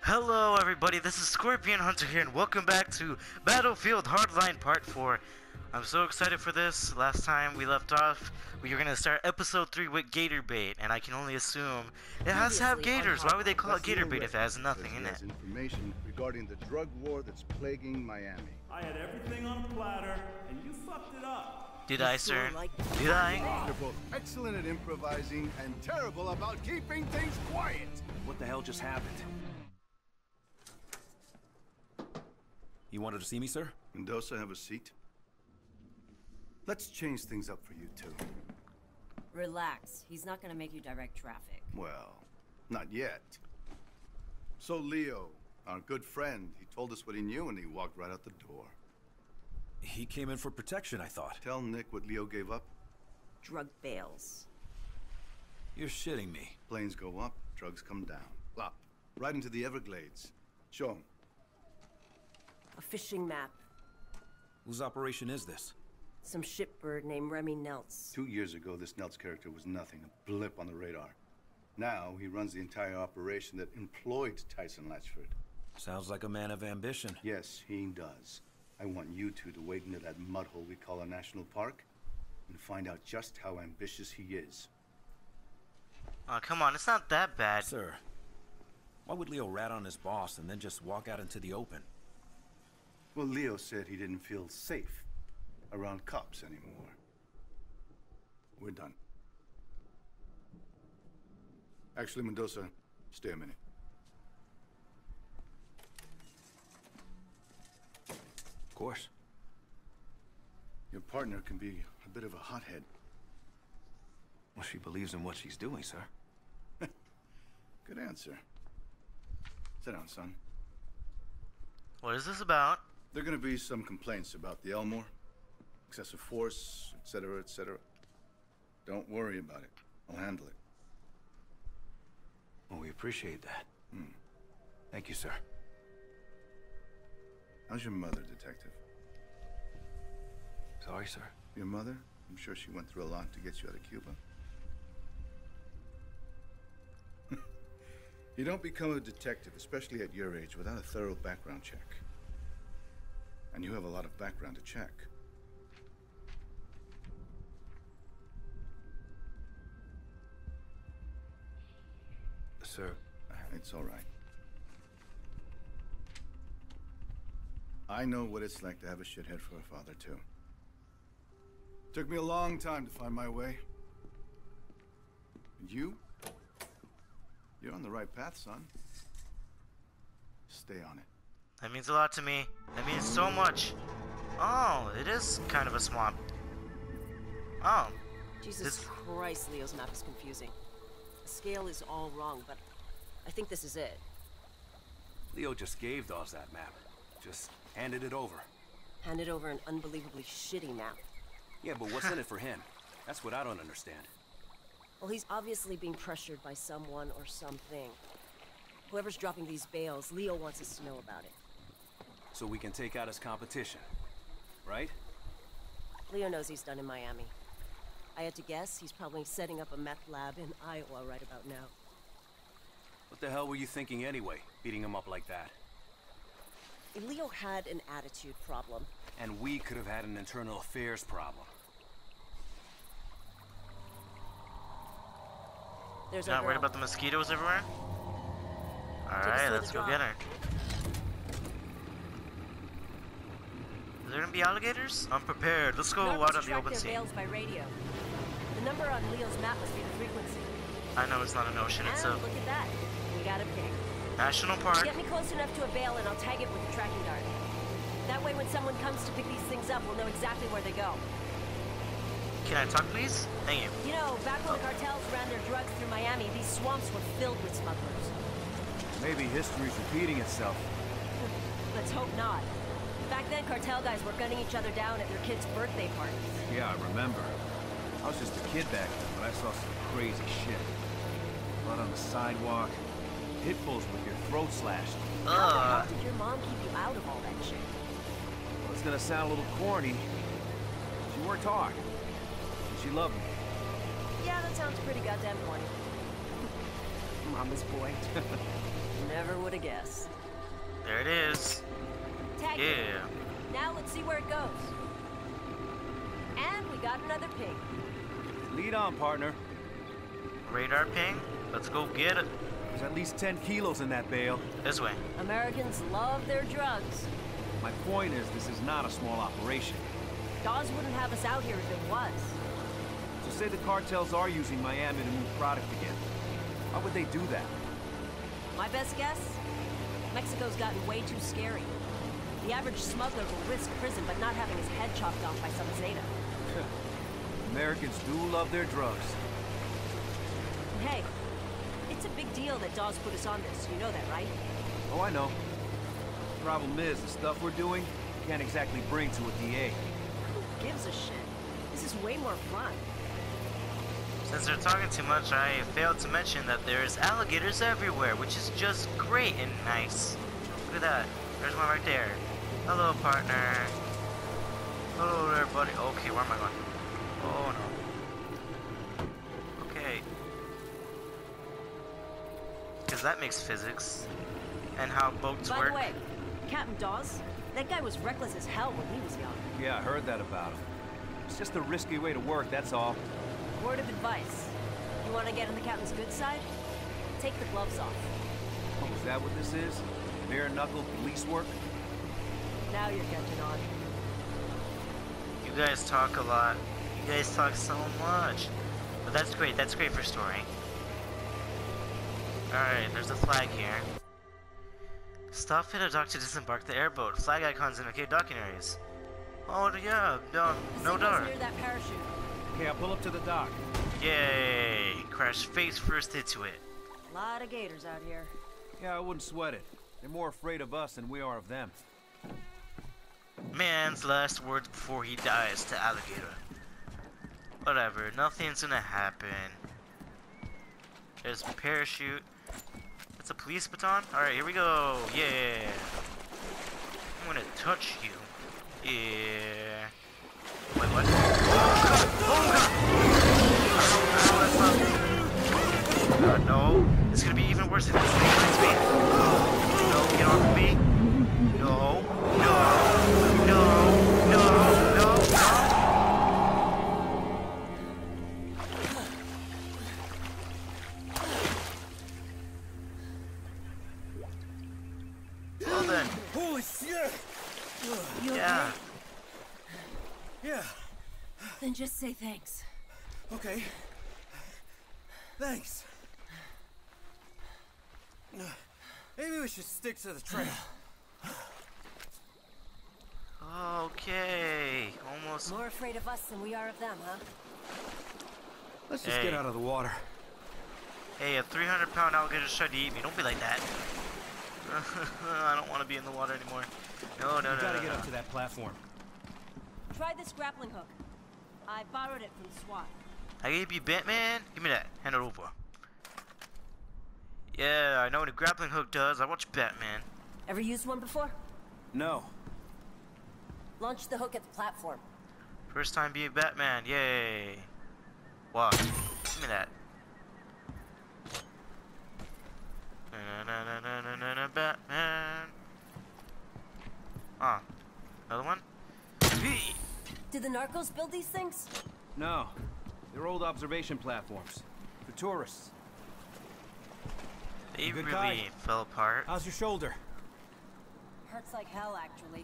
Hello everybody, this is Scorpion Hunter here and welcome back to Battlefield Hardline Part 4. I'm so excited for this. Last time we left off, we were going to start episode 3 with gator bait, and I can only assume it has to have gators. Why would they call it gator bait if it has nothing in it? Information regarding the drug war that's plaguing Miami. I had everything on a platter, and you fucked it up. Did I, sir? Did I? They're both excellent at improvising and terrible about keeping things quiet. What the hell just happened? You wanted to see me, sir? Mendoza, have a seat. Let's change things up for you two. Relax. He's not gonna make you direct traffic. Well, not yet. So Leo, our good friend, he told us what he knew and he walked right out the door. He came in for protection, I thought. Tell Nick what Leo gave up. Drug bales. You're shitting me. Planes go up, drugs come down. Up, right into the Everglades. Show him. A fishing map. Whose operation is this? Some shipbird named Remy Neltz. 2 years ago, this Neltz character was nothing, a blip on the radar. Now, he runs the entire operation that employed Tyson Latchford. Sounds like a man of ambition. Yes, he does. I want you two to wade into that mud hole we call a national park and find out just how ambitious he is. Oh, come on, it's not that bad. Sir, why would Leo rat on his boss and then just walk out into the open? Well, Leo said he didn't feel safe around cops anymore. We're done. Actually, Mendoza, stay a minute. Of course. Your partner can be a bit of a hothead. Well, she believes in what she's doing, sir. Good answer. Sit down, son. What is this about? There are going to be some complaints about the Elmore. Excessive force, etc., etc. Don't worry about it. I'll handle it. Well, we appreciate that. Thank you, sir. How's your mother, Detective? Sorry, sir. Your mother? I'm sure she went through a lot to get you out of Cuba. You don't become a detective, especially at your age, without a thorough background check. And you have a lot of background to check. Sir. It's all right. I know what it's like to have a shithead for a father, too. Took me a long time to find my way. And you? You're on the right path, son. Stay on it. That means a lot to me. That means so much. Oh, it is kind of a swamp. Oh. Jesus Christ, Leo's map is confusing. The scale is all wrong, but I think this is it. Leo just gave Dawes that map. Just handed it over. Handed over an unbelievably shitty map. Yeah, but what's in it for him? That's what I don't understand. Well, he's obviously being pressured by someone or something. Whoever's dropping these bales, Leo wants us to know about it. So we can take out his competition, right? Leo knows he's done in Miami. I had to guess he's probably setting up a meth lab in Iowa right about now. What the hell were you thinking anyway, beating him up like that? Leo had an attitude problem. And we could have had an internal affairs problem. There's Not worried about the mosquitoes everywhere? Alright, let's go get her. Is there gonna be alligators? I'm prepared. Let's go out on the open sea. By radio. The number on Leo's map must be the frequency. I know it's not an ocean, it's a look at that. We got a pig. national park. Get me close enough to a bale and I'll tag it with a tracking dart. That way when someone comes to pick these things up, we'll know exactly where they go. Can I talk, please? Thank you. You know, back when the cartels ran their drugs through Miami, these swamps were filled with smugglers. Maybe history's repeating itself. Let's hope not. Back then, cartel guys were gunning each other down at their kids' birthday parties. Yeah, I remember. I was just a kid back then, but I saw some crazy shit. Blood on the sidewalk, pit bulls with your throat slashed. How the hell did your mom keep you out of all that shit? Well, it's gonna sound a little corny. She worked hard. And she loved me. Yeah, that sounds pretty goddamn corny. Mama's boy. Never would have guessed. There it is. Tag Yeah. it. Now let's see where it goes. And we got another pig. Lead on, partner. Radar ping. Let's go get it. There's at least 10 kilos in that bale. This way. Americans love their drugs. My point is, this is not a small operation. Dawes wouldn't have us out here if it was. So say the cartels are using Miami to move product again. Why would they do that? My best guess? Mexico's gotten way too scary. The average smuggler will risk prison but not having his head chopped off by some Zeta. Americans do love their drugs. And hey, it's a big deal that Dawes put us on this. You know that, right? Oh, I know. Problem is, the stuff we're doing, you can't exactly bring to a DA. Who gives a shit? This is way more fun. Since they're talking too much, I failed to mention that there's alligators everywhere, which is just great and nice. Look at that. There's one right there. Hello, partner. Hello there, buddy. Okay, where am I going? Oh, no. Okay. Because that makes physics. And how boats By work. the way, Captain Dawes, that guy was reckless as hell when he was young. Yeah, I heard that about him. It's just a risky way to work, that's all. Word of advice. You want to get on the captain's good side? Take the gloves off. Oh, is that what this is? Bare-knuckle police work? Now you're catching on. You guys talk a lot. You guys talk so much. But that's great. That's great for story. Alright, there's a flag here. Stop at a dock to disembark the airboat. Flag icons indicate docking areas. Oh yeah, no Signal's door. near that parachute. Okay, I'll pull up to the dock. Yay! Crash face first into it. A lot of gators out here. Yeah, I wouldn't sweat it. They're more afraid of us than we are of them. Man's last words before he dies to alligator. Whatever, nothing's gonna happen. There's a parachute. It's a police baton? Alright, here we go. Yeah. I'm gonna touch you. Yeah. Wait, what? Oh, God, no. It's gonna be even worse if this thing hits me. No, get off of me. No. No. No. No. No. Well then. Holy shit! You Yeah. okay? Yeah, Then just say thanks. okay. Thanks. Maybe we should stick to the trail. Okay. Almost. More afraid of us than we are of them, huh? Let's just Hey. get out of the water. Hey, a 300-pound alligator tried to eat me. Don't be like that. I don't want to be in the water anymore. No, no, We no, gotta no, get no. up to that platform. Try this grappling hook. I borrowed it from SWAT. I gave you Batman. Give me that. Hand it over. Yeah, I know what a grappling hook does. I watch Batman. Ever used one before? No. Launch the hook at the platform. First time being Batman. Yay. Wow. Give me that. Na-na-na-na-na-na-na, Batman. Ah. Another one? Did the narcos build these things? No. They're old observation platforms. For tourists. They Good really guy. fell apart. How's your shoulder? Hurts like hell, actually.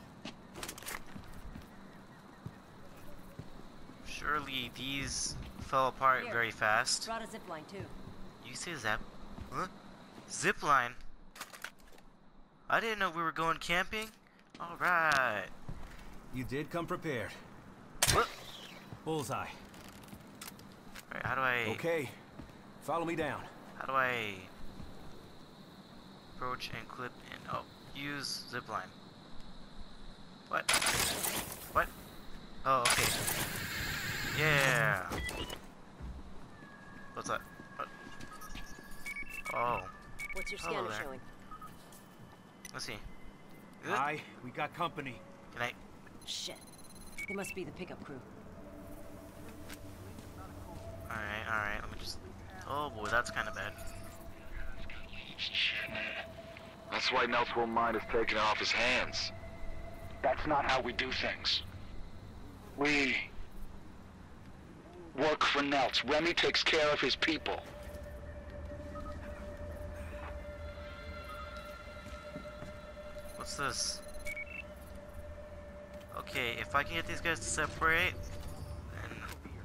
Surely these fell apart Here. very fast. Brought a zipline too. You say zap? Huh? Zipline? I didn't know we were going camping. Alright. You did come prepared. What? Bullseye. Alright, how do I... Okay. Follow me down. How do I... approach and clip and... oh, use zipline. What? What? Oh, okay. Yeah. What's that? What? Oh. What's your Hello scanner there. showing? Let's see. Hi, we got company. Can I... Shit. They must be the pickup crew. Alright, let me just... oh boy, that's kind of bad. That's why Nelt's won't mind us taking it off his hands. That's not how we do things. We work for Nelt's. Remy takes care of his people. What's this? Okay, if I can get these guys to separate, then...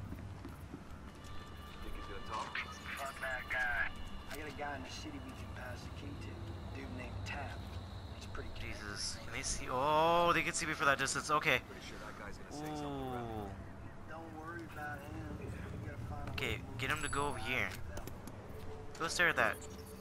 Think he's gonna talk? Fuck that guy. I got a guy in the city we can pass the key to. Dude named Tab. He's pretty good. Jesus, can they see? Oh, they can see me for that distance. Okay. Pretty sure that guy's gonna say something Ooh. radical. Don't worry about him. You gotta find a Okay, way to get him to go over here. move Go stare at that.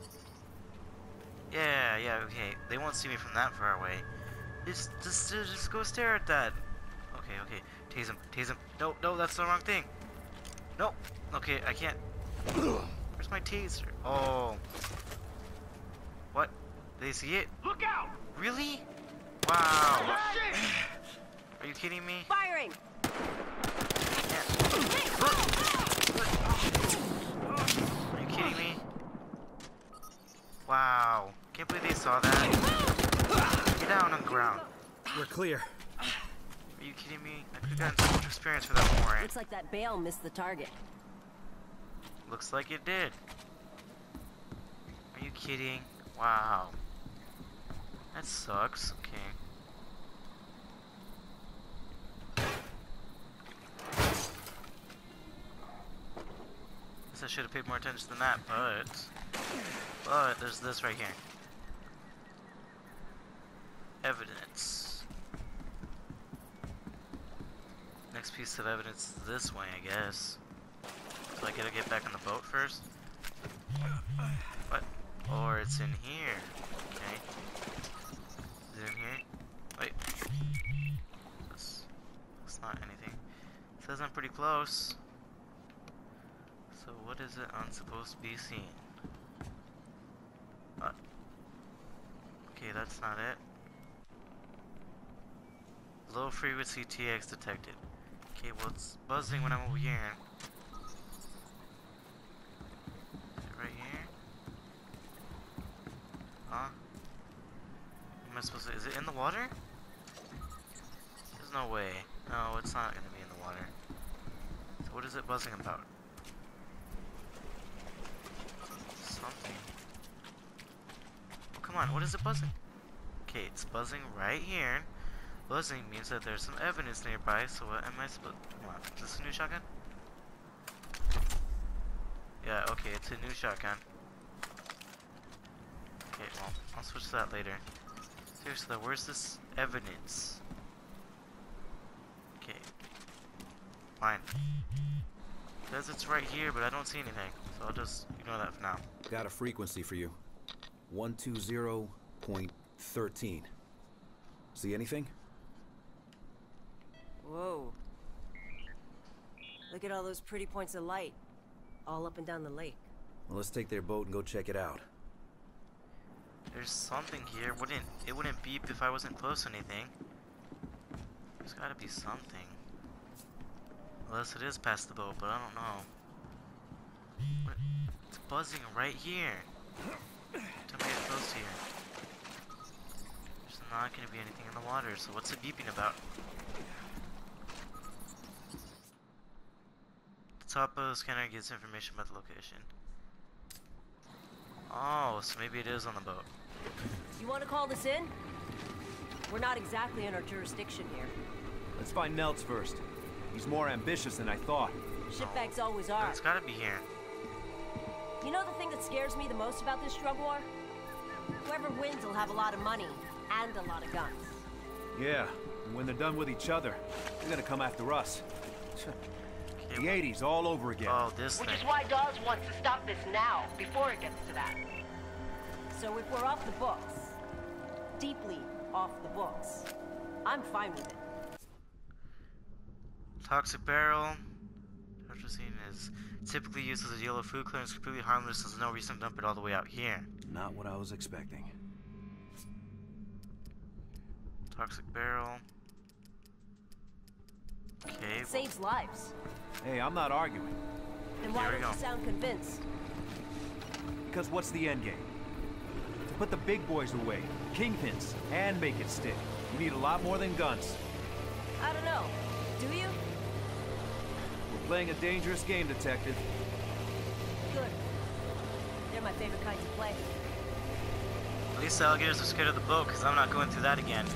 Yeah, okay. They won't see me from that far away. Just go stare at that. Okay. Tase him. No, that's the wrong thing. No. Okay, I can't. Where's my taser? Oh. What? They see it? Look out! Really? Wow. Are you kidding me? Firing! Are you kidding me? Wow. Can't believe they saw that. Get down on the ground. We're clear. Are you kidding me? I could have gotten so much experience for that warrant. Looks like that bale missed the target. Looks like it did. Are you kidding? Wow. That sucks. Okay. Guess I should have paid more attention than that, but there's this right here. Evidence. Next piece of evidence is this way, I guess. So I gotta get back on the boat first? What? Or it's in here. Okay. Is it in here? Wait. It's not anything. It says I'm pretty close. So what is it unsupposed to be seen? What? Okay, that's not it. Low frequency TX detected. Okay, well it's buzzing when I'm over here. Is it right here? Huh? Am I supposed to? Is it in the water? There's no way. No, it's not gonna be in the water. So what is it buzzing about? Something. Oh, come on, what is it buzzing? Okay, it's buzzing right here. Buzzing means that there's some evidence nearby, so what am I supposed... Come on, is this a new shotgun? Yeah, okay, it's a new shotgun. Okay, well, I'll switch to that later. Seriously though, where's this evidence? Okay. Fine. It says it's right here, but I don't see anything, so I'll just ignore that for now. Got a frequency for you. 120.13. See anything? Whoa. Look at all those pretty points of light. All up and down the lake. Well, let's take their boat and go check it out. There's something here. It wouldn't beep if I wasn't close to anything. There's gotta be something. Unless it is past the boat, but I don't know. What? It's buzzing right here. Tell me get close here. There's not gonna be anything in the water, so what's it beeping about? The top of the scanner gives information about the location. Oh, so maybe it is on the boat. You want to call this in? We're not exactly in our jurisdiction here. Let's find Nelt's first. He's more ambitious than I thought. Shitbags always are. It's gotta be here. You know the thing that scares me the most about this drug war? Whoever wins will have a lot of money and a lot of guns. Yeah, and when they're done with each other, they're gonna come after us. The 80s all over again. Oh, this Which thing. is why Dawes wants to stop this now, before it gets to that. So if we're off the books, deeply off the books, I'm fine with it. Toxic barrel. Tetracycline is typically used as a yellow food coloring. It's completely harmless. There's no reason to dump it all the way out here. Not what I was expecting. Toxic barrel. Okay. It saves lives. Hey, I'm not arguing. And why Here we don't you go. sound convinced? Because what's the end game? To put the big boys away. Kingpins. And make it stick. You need a lot more than guns. I don't know. Do you? We're playing a dangerous game, Detective. Good. They're my favorite kind to play. At least the alligators are scared of the boat, because I'm not going through that again.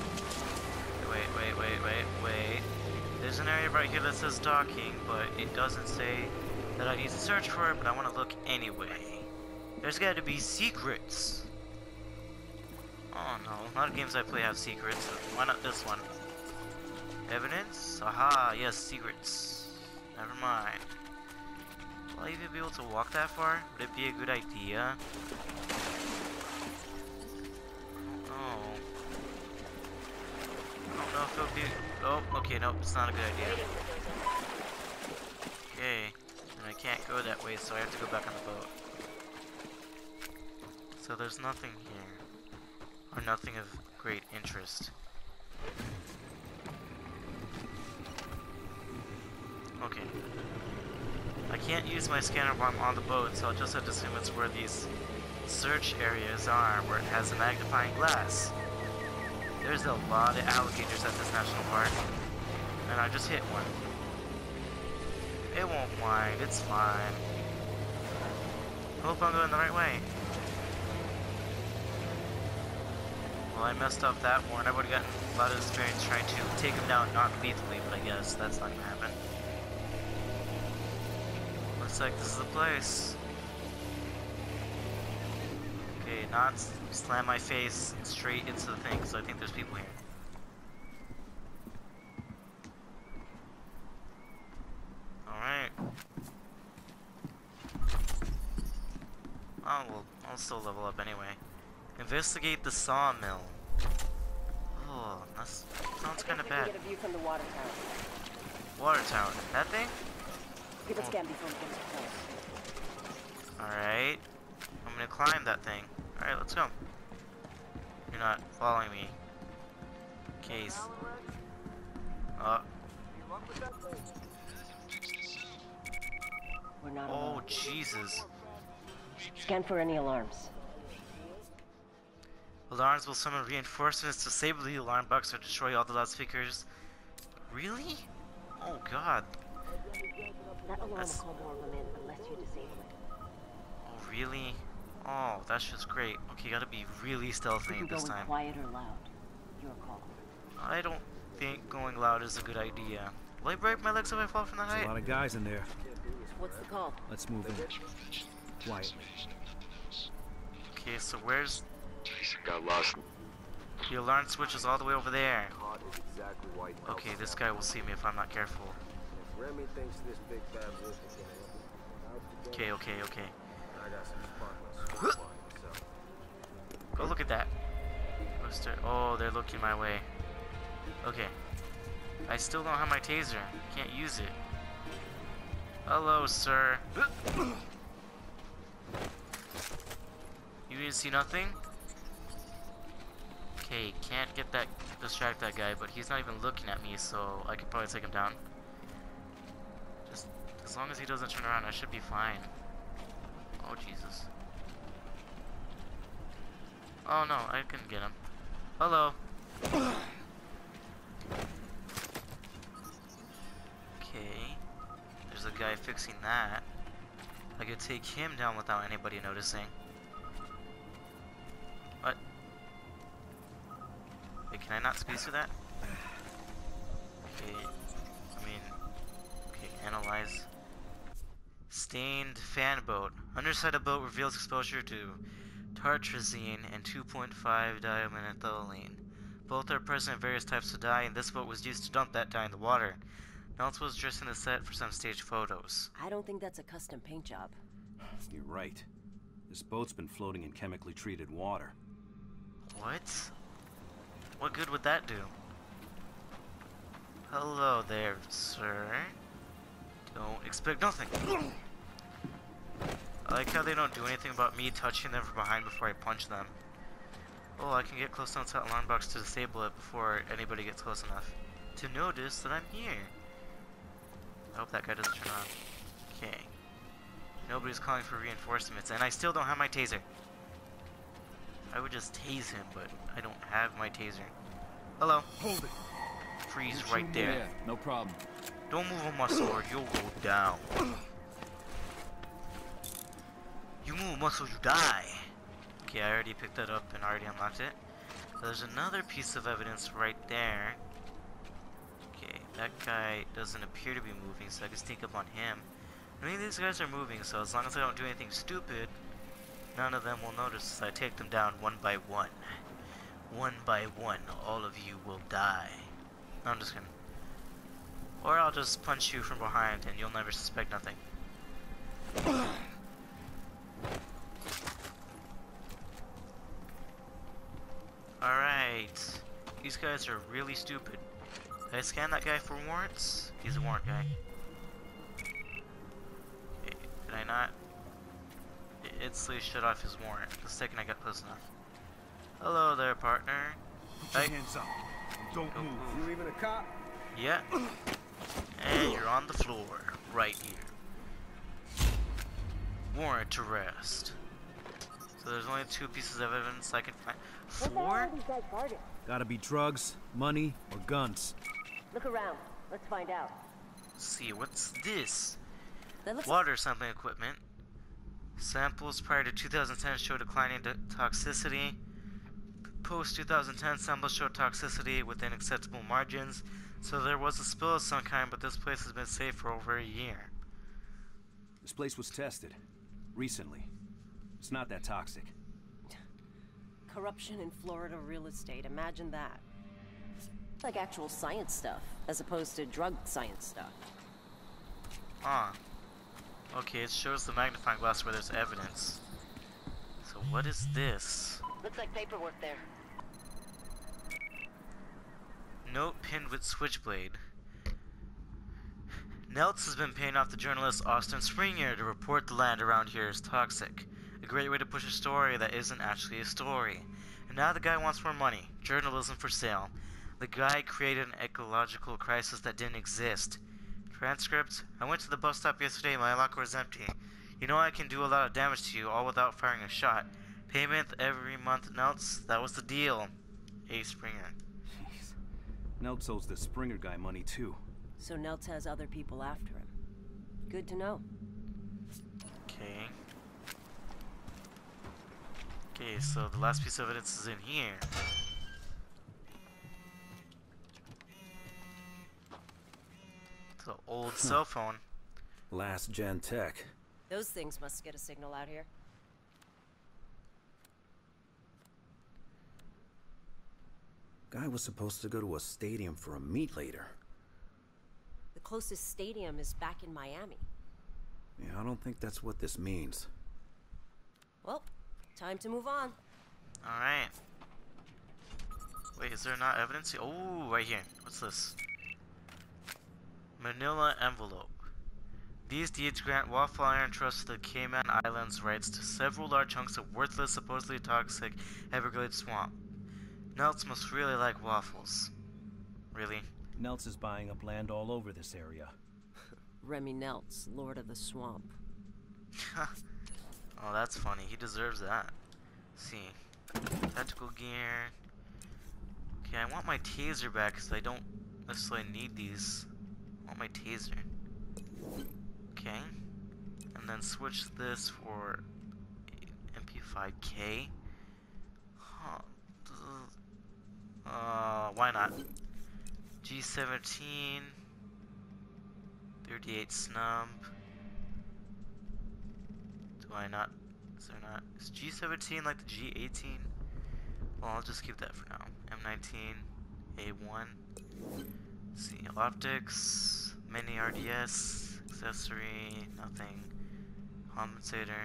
Wait. There's an area right here that says docking, but it doesn't say that I need to search for it, but I want to look anyway. There's got to be secrets. Oh no, a lot of games I play have secrets. Why not this one? Evidence? Aha, yes, secrets. Never mind. Will I even be able to walk that far? Would it be a good idea? I don't know if it'll be... Oh, okay, nope, it's not a good idea. Okay, and I can't go that way, so I have to go back on the boat. So there's nothing here. Or nothing of great interest. Okay. I can't use my scanner while I'm on the boat, so I'll just have to assume it's where these search areas are, where it has a magnifying glass. There's a lot of alligators at this national park, and I just hit one. It won't mind, it's fine. Hope I'm going the right way. Well, I messed up that one. I would have gotten a lot of experience trying to take him down non-lethally, but I guess that's not gonna happen. Looks like this is the place. Okay, not slam my face straight into the thing, so I think there's people here. Alright. Oh, well, I'll still level up anyway. Investigate the sawmill. Oh, that sounds kind of bad. Get a view from the water tower. Water tower. That thing? Give it a scan before we get too close. Alright. I'm gonna climb that thing. Alright, let's go. You're not following me. Case. We're not Oh, alone. Jesus. Scan for any alarms. Alarms will summon reinforcements to disable the alarm box or destroy all the loudspeakers. Really? Oh, God. That alarm will call more of them in unless you disable it. Oh, really? Oh, that's just great. Okay, you gotta be really stealthy You can this go in time. quiet or loud. Your call. I don't think going loud is a good idea. Will I break my legs if I fall from the There's height? a lot of guys in there. What's the call? Let's move in. Quietly. Okay, so where's... Got lost. The alarm switch is all the way over there. Okay, this guy will see me if I'm not careful. Okay. Go look at that. Oh, they're looking my way. Okay. I still don't have my taser. Can't use it. Hello, sir. You didn't see nothing? Okay, can't distract that guy, but he's not even looking at me, so I could probably take him down. Just as long as he doesn't turn around, I should be fine. Oh, Jesus. Oh no, I couldn't get him. Hello. Okay. There's a guy fixing that. I could take him down without anybody noticing. What? Wait, can I not squeeze through that? Okay. Okay, analyze. Stained fan boat. Underside of boat reveals exposure to tartrazine and 2.5 diamethylene. Both are present in various types of dye, and this boat was used to dump that dye in the water. Nelson was dressed in the set for some stage photos. I don't think that's a custom paint job. You're right. This boat's been floating in chemically treated water. What? What good would that do? Hello there, sir. Don't expect nothing. I like how they don't do anything about me touching them from behind before I punch them. Oh, I can get close enough to that alarm box to disable it before anybody gets close enough to notice that I'm here. I hope that guy doesn't turn on. Okay. Nobody's calling for reinforcements, and I still don't have my taser. I would just tase him, but I don't have my taser. Hello. Hold it. Freeze right there. Yeah, no problem. Don't move on my sword, you'll go down. You move muscle, you die. Okay, I already picked that up and already unlocked it. There's another piece of evidence right there. Okay, that guy doesn't appear to be moving, so I can sneak up on him. Many of these guys are moving, so as long as I don't do anything stupid, none of them will notice as I take them down one by one. One by one, all of you will die. No, I'm just kidding. Or I'll just punch you from behind and you'll never suspect nothing. Alright. These guys are really stupid. Did I scan that guy for warrants? He's a warrant guy. Okay, did I not? It instantly shut off his warrant the second I got close enough. Hello there, partner. Put your hands up. And don't move. You even a cop? Yeah. And you're on the floor, right here. Warrant arrest. So there's only 2 pieces of evidence I can find. 4? Gotta be drugs, money, or guns. Look around. Let's find out. Let's see, what's this? That looks Water sampling equipment. Samples prior to 2010 show declining toxicity. Post 2010 samples show toxicity within acceptable margins. So there was a spill of some kind, but this place has been safe for over a year. This place was tested. Recently. It's not that toxic. corruption in Florida real estate. Imagine that. Like actual science stuff, as opposed to drug science stuff. Ah. Okay, it shows the magnifying glass where there's evidence. So what is this? Looks like paperwork there. Note pinned with switchblade. Nelts has been paying off the journalist Austin Springer to report the land around here is toxic. A great way to push a story that isn't actually a story. And now the guy wants more money. Journalism for sale. The guy created an ecological crisis that didn't exist. Transcript: I went to the bus stop yesterday, my locker was empty. You know I can do a lot of damage to you, all without firing a shot. Payment every month, Nelts. That was the deal. A. Springer. Jeez. Nelts owes the Springer guy money too. So Nelts has other people after him. Good to know. Okay. Okay, so the last piece of evidence is in here. It's an old cell phone. Last gen tech. Those things must get a signal out here. Guy was supposed to go to a stadium for a meet later. The closest stadium is back in Miami. Yeah, I don't think that's what this means. Well, time to move on. Alright. Wait, is there not evidence? Oh, right here. What's this? Manila envelope. These deeds grant Waffle Iron Trust the Cayman Islands rights to several large chunks of worthless, supposedly toxic Everglades swamp. Nelts must really like waffles. Really? Nelts is buying up land all over this area. Remy Nelts, Lord of the Swamp. Oh, that's funny. He deserves that. Let's see. Tactical gear. Okay, I want my taser back because I don't necessarily need these. I want my taser. Okay. And then switch this for MP5K. Huh. Why not? G17. 38 snub. Do I not? Is there not? Is G17 like the G18? Well, I'll just keep that for now. M19, A1. Let's see, optics, mini RDS, accessory, nothing. Compensator.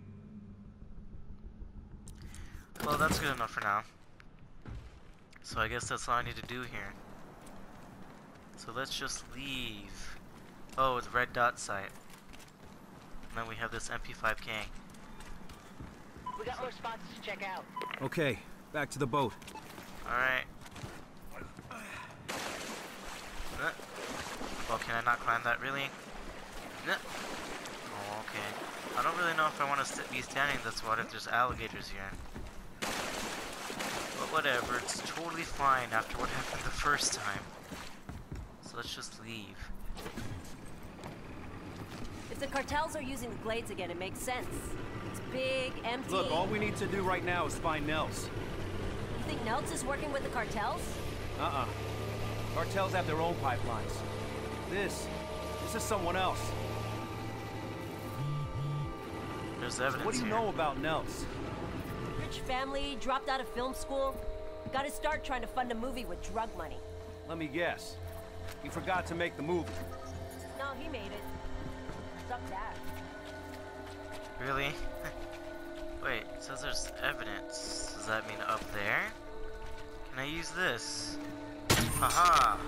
Well, that's good enough for now. So I guess that's all I need to do here. So let's just leave. Oh, it's red dot site. And then we have this MP5K. We got more spots to check out. Okay, back to the boat. Alright. Well, can I not climb that, really? Oh, okay. I don't really know if I want to be standing in this water if there's alligators here. whatever, it's totally fine after what happened the first time. So let's just leave. If the cartels are using the glades again, it makes sense. It's big, empty. Look, all we need to do right now is find Nels. You think Nelts is working with the cartels? Cartels have their own pipelines. This is someone else. There's evidence. What do you know about Nels? Rich family, dropped out of film school. Got to start trying to fund a movie with drug money. Let me guess. He forgot to make the movie. No, he made it. Suck that. Really? Wait, it says there's evidence. Does that mean up there? Can I use this? Haha!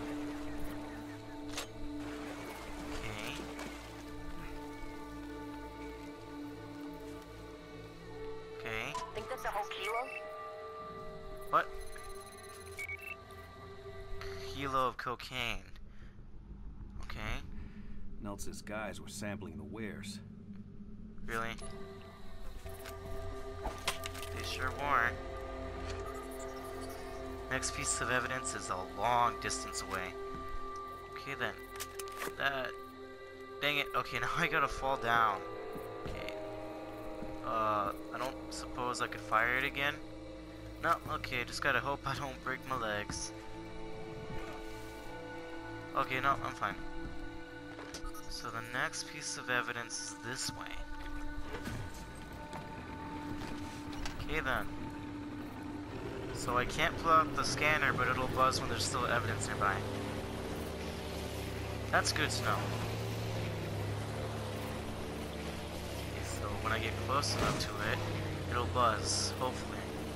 Okay. Okay. Think that's a whole kilo? What? Kilo of cocaine. Okay. Nels's guys were sampling the wares. Really? They sure were. Next piece of evidence is a long distance away. Okay then. That... Dang it. Okay, now I gotta fall down. Okay. I don't suppose I could fire it again? No, okay, just gotta hope I don't break my legs. Okay, no, I'm fine. So the next piece of evidence is this way. Okay then. So I can't pull out the scanner, but it'll buzz when there's still evidence nearby. That's good to know. Okay, so when I get close enough to it, it'll buzz, hopefully.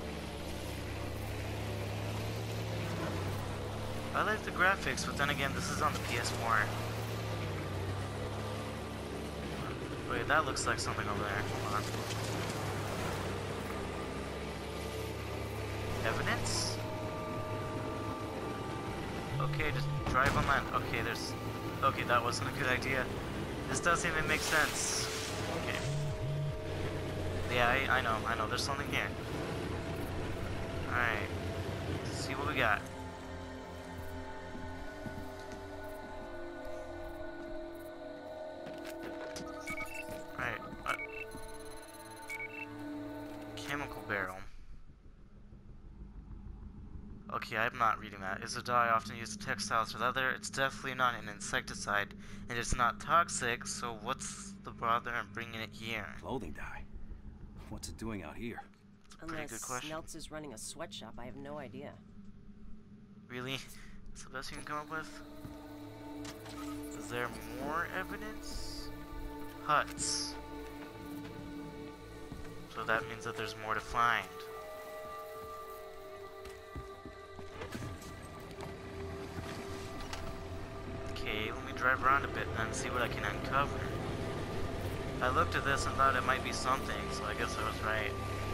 I like the graphics, but then again, this is on the PS4. Wait, that looks like something over there. Hold on. Evidence? Okay, just drive on land. Okay, there's... Okay, that wasn't a good idea. This doesn't even make sense. Okay. Yeah, I know. There's something here. Alright. Let's see what we got. Alright. Chemical barrel. Okay, I'm not reading that. Is a dye often used in textiles or leather? It's definitely not an insecticide, and it's not toxic, so what's the bother in bringing it here? Clothing dye? What's it doing out here? Pretty good question. Unless Nelts is running a sweatshop, I have no idea. Really? That's the best you can come up with? Is there more evidence? Huts. So that means that there's more to find. Okay, let me drive around a bit and see what I can uncover. I looked at this and thought it might be something, so I guess I was right.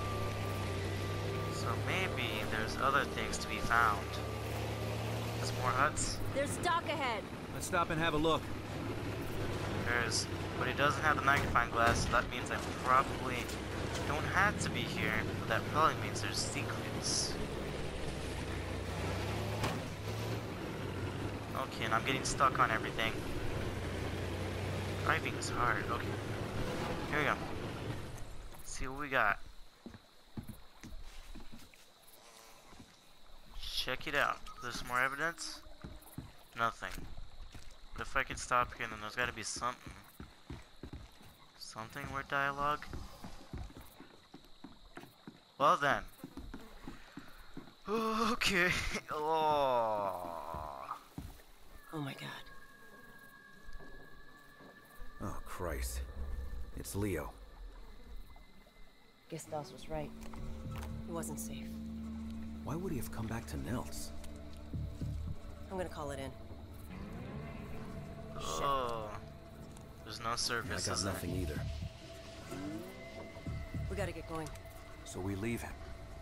So maybe there's other things to be found. There's more huts? There's dock ahead. Let's stop and have a look. There's... But it doesn't have the magnifying glass, so that means I probably don't have to be here, but that probably means there's secrets. Okay, and I'm getting stuck on everything. Driving is hard. Okay. Here we go. Let's see what we got. Check it out. There's more evidence? Nothing. But if I could stop here, then there's gotta be something. Something word dialogue? Well then. Okay. Oh. Oh my god. Oh, Christ. It's Leo. Guess Doss was right. It wasn't safe. Why would he have come back to Nels? I'm gonna call it in. Oh. There's no service. I got nothing either. We gotta get going. So we leave him.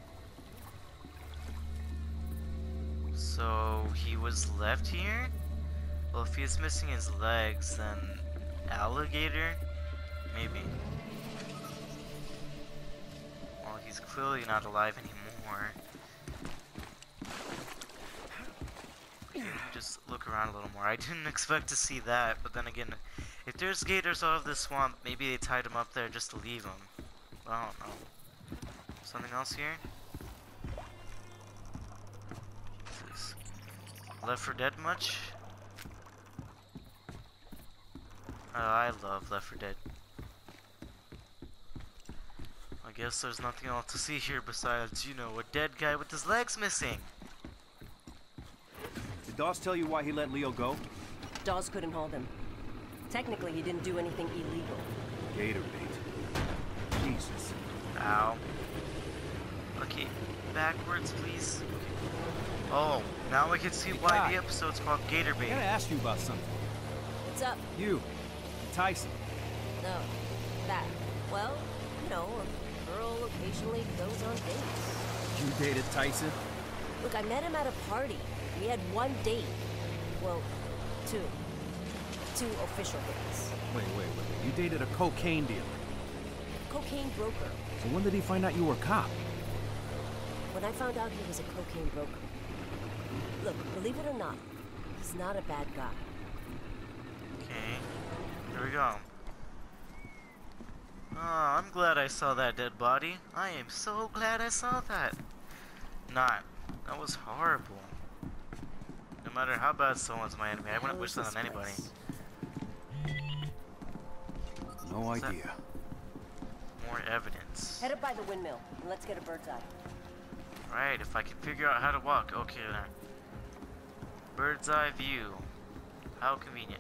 So he was left here? Well, if he's missing his legs, then alligator? Maybe. Well, he's clearly not alive anymore. just look around a little more. I didn't expect to see that, but then again, if there's gators out of this swamp, maybe they tied them up there just to leave them. I don't know. Something else here? What's this? Left 4 Dead much? Oh, I love Left 4 Dead. I guess there's nothing else to see here besides, you know, a dead guy with his legs missing. Did Dawes tell you why he let Leo go? Dawes couldn't hold him. Technically, he didn't do anything illegal. Gator bait. Jesus. Ow. Okay, backwards, please. Oh, now I can see why the episode's called Gator Bait. I gotta ask you about something. What's up? You. And Tyson. No. That. Well, you know, a girl occasionally goes on dates. You dated Tyson? Look, I met him at a party. We had 1 date. Well, 2. 2 official dates. Wait. You dated a cocaine dealer? Cocaine broker. So when did he find out you were a cop? When I found out he was a cocaine broker. Look, believe it or not, he's not a bad guy. Okay, here we go. Oh, I'm glad I saw that dead body. I am so glad I saw that. That was horrible. No matter how bad someone's my enemy, I wouldn't wish that on anybody. No idea. More evidence. Head up by the windmill, and let's get a bird's eye. Right, if I can figure out how to walk. Okay then. Bird's eye view. How convenient.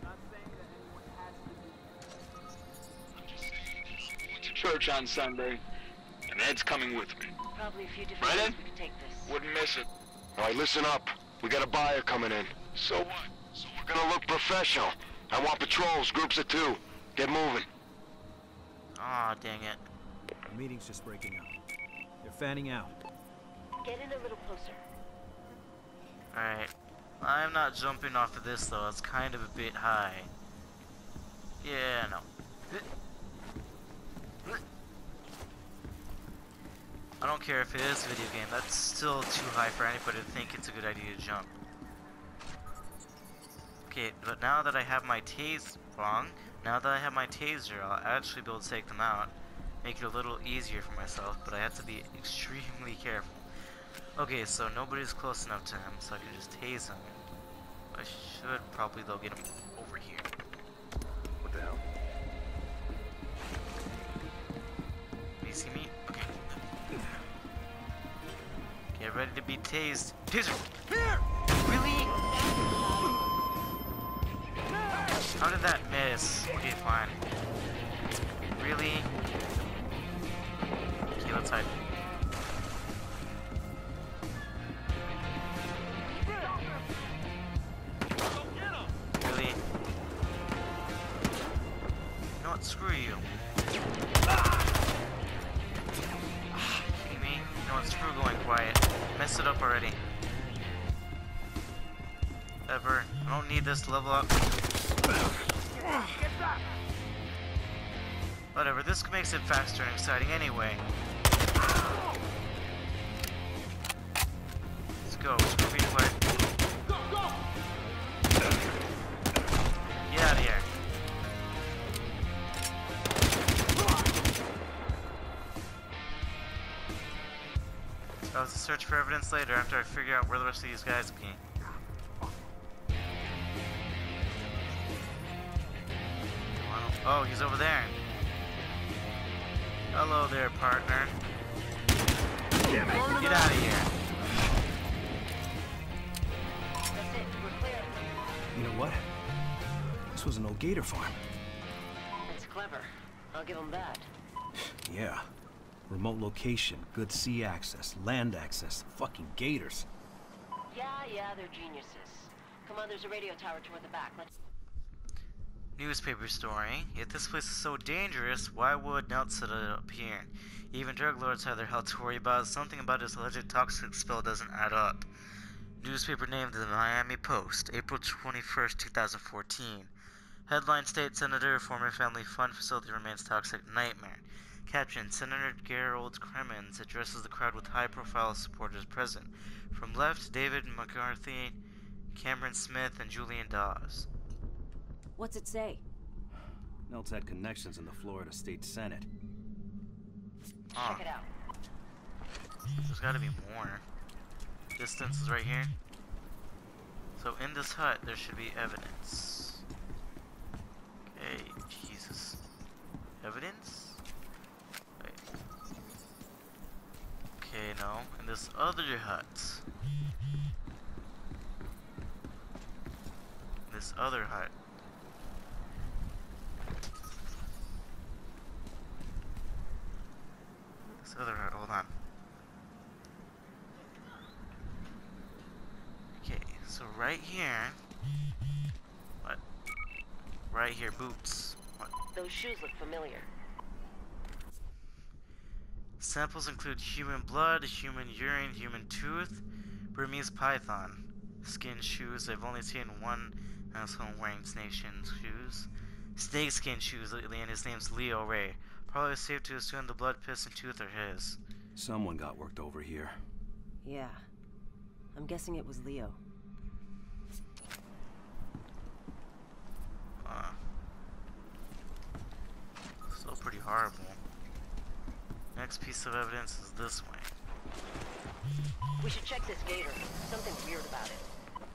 Went to church on Sunday, and Ed's coming with me. Probably a few different Right ways in? we could take this. Wouldn't miss it. All right, listen up. We got a buyer coming in. So what? So we're gonna look professional. I want patrols, groups of 2. Get moving. Aw, dang it. The meeting's just breaking up. They're fanning out. Get in a little closer. Alright. I'm not jumping off of this though, it's kind of a bit high. Yeah, no. I don't care if it is a video game, that's still too high for anybody to think it's a good idea to jump. Okay, but now that I have my taser, now that I have my taser, I'll actually be able to take them out. Make it a little easier for myself, but I have to be extremely careful. Okay, so nobody's close enough to him, so I can just tase him. I should probably, though, get him over here. What the hell? Do you see me? Okay. Get ready to be tased. Taser! Here! Really? How did that miss? Okay, fine. Really? Okay, let's hide. Really? You know what? Screw you. Kidding me? You know what? Screw going quiet. Mess it up already. Ever. I don't need this to level up. Whatever, this makes it faster and exciting anyway. Let's go. Screw being quiet. Get out of here. So I'll search for evidence later after I figure out where the rest of these guys be. Oh, he's over there. Hello there, partner. Damn it. Get out of here. That's it, we're clear. You know what? This was an old gator farm. That's clever. I'll give him that. Yeah. Remote location, good sea access, land access, fucking gators. Yeah, they're geniuses. Come on, there's a radio tower toward the back. Let's... Newspaper story. If this place is so dangerous, why would Nelt set it up here? Even drug lords have their hell to worry about. Something about his alleged toxic spill doesn't add up. Newspaper named the Miami Post, April 21st, 2014. Headline states Senator former family fund facility remains toxic nightmare. Caption, Senator Gerald Cremens addresses the crowd with high-profile supporters present. From left, David McCarthy, Cameron Smith and Julian Dawes. What's it say? Nelt's had connections in the Florida State Senate. Check it out. There's gotta be more. Distance is right here. So in this hut, there should be evidence. Okay, Jesus. Evidence? Wait. Okay, no. In this other hut. This other hut. This other hut, hold on. Okay, so right here. What? Right here, boots. What? Those shoes look familiar. Samples include human blood, human urine, human tooth, Burmese python, skin shoes. I've only seen one asshole wearing snakeskin shoes. Snakeskin shoes, and his name's Leo Ray. Probably safe to assume the blood, piss, and tooth are his. Someone got worked over here. Yeah. I'm guessing it was Leo. Still pretty horrible. Next piece of evidence is this way. We should check this gator. Something's weird about it.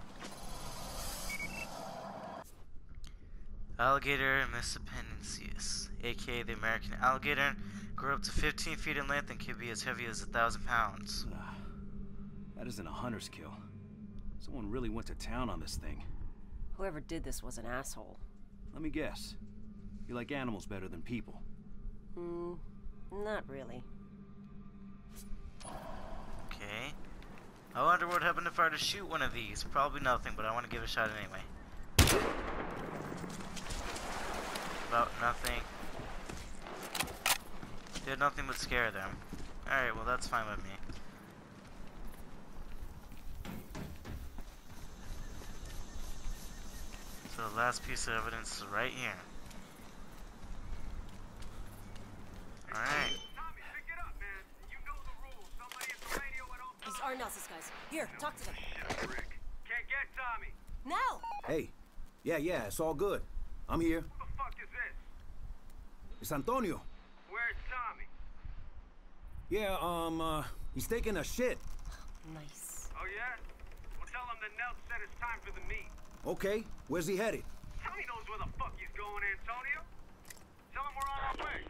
Alligator Mississippiensis, aka the American alligator, grew up to 15 feet in length and can be as heavy as 1,000 pounds. That isn't a hunter's kill. Someone really went to town on this thing. Whoever did this was an asshole. Let me guess. You like animals better than people? Not really. Okay. I wonder what happened if I were to shoot one of these. Probably nothing, but I want to give it a shot anyway. About nothing. Did nothing but scare them. Alright, well that's fine with me. So the last piece of evidence is right here. Alright. These are Nelson's guys. Here, talk to them. Can't get Tommy. Now! Hey. Yeah, it's all good. I'm here. Who the fuck is this? It's Antonio. Where's Tommy? Yeah, he's taking a shit. Nice. Oh yeah? Well, tell him that Nelt said it's time for the meet. Okay, where's he headed? Tommy knows where the fuck he's going, Antonio. Tell him we're on our way.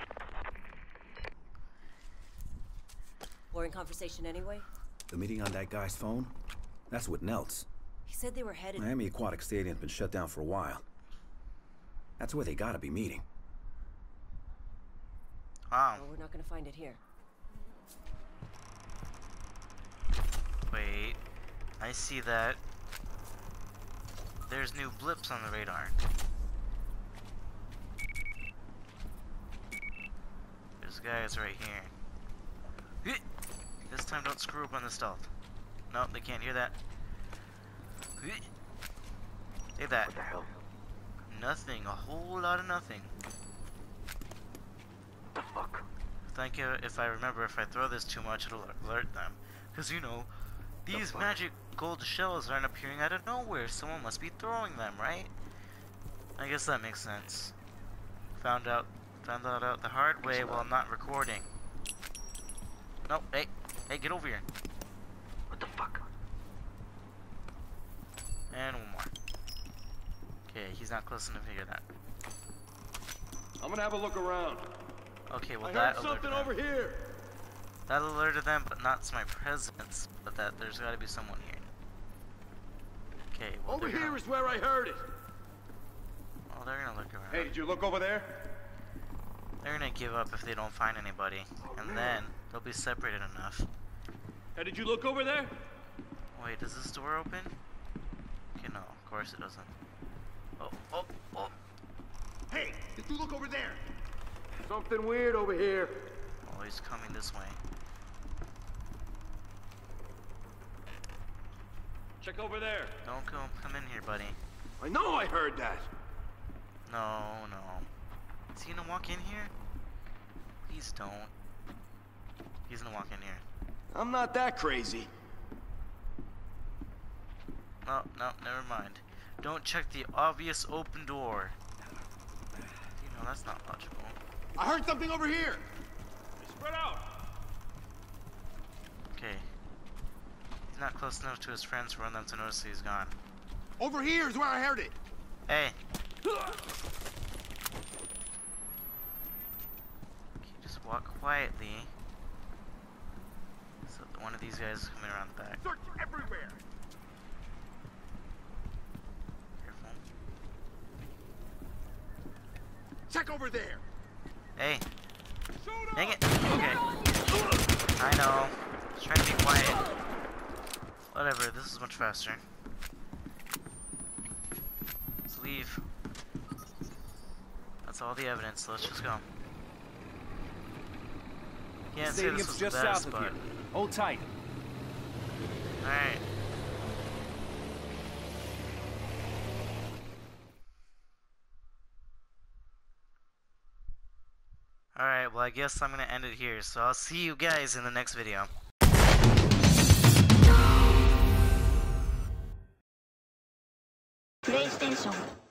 Boring conversation anyway? The meeting on that guy's phone? That's with Nelt's. He said they were headed... Miami Aquatic Stadium's been shut down for a while. That's where they gotta be meeting. Wow. Well, we're not gonna find it here. Wait. I see that. There's new blips on the radar. There's guys right here. This time don't screw up on the stealth. Nope, they can't hear that. Say that. What the hell? Nothing. A whole lot of nothing. The fuck? Thank you. If I remember, if I throw this too much, it'll alert them. Because, you know, these magic gold shells aren't appearing out of nowhere. Someone must be throwing them, right? I guess that makes sense. Found that out the hard way while not recording. Nope. Hey, get over here. What the fuck? And one more. Okay, he's not close enough to hear that. I'm gonna have a look around. Okay, well I that heard alerted something them. over here. That alerted them, but not to my presence. But that there's got to be someone here. Okay, well Over they're here gonna, is where I heard it. well, they're gonna look around. Hey, did you look over there? They're gonna give up if they don't find anybody, and then they'll be separated enough. Hey, did you look over there? Wait, does this door open? Okay, no, of course it doesn't. Oh. Hey, did you look over there? Something weird over here. Oh, he's coming this way. Check over there. Don't come in here, buddy. I know I heard that. No. Is he gonna walk in here? Please don't. He's gonna walk in here. I'm not that crazy. No, no, never mind. Don't check the obvious open door. You know, that's not logical. I heard something over here! Spread out! Okay. He's not close enough to his friends for them to notice he's gone. Over here is where I heard it! Hey! Okay, just walk quietly. So that one of these guys is coming around the back. Search everywhere! Careful. Check over there! Hey! Dang it! Okay. I know. Just trying to be quiet. Whatever, this is much faster. Let's leave. That's all the evidence, so let's just go. Can't say this was the just best, south of but... here. Hold tight. Alright. Alright, well I guess I'm gonna end it here, so I'll see you guys in the next video. PlayStation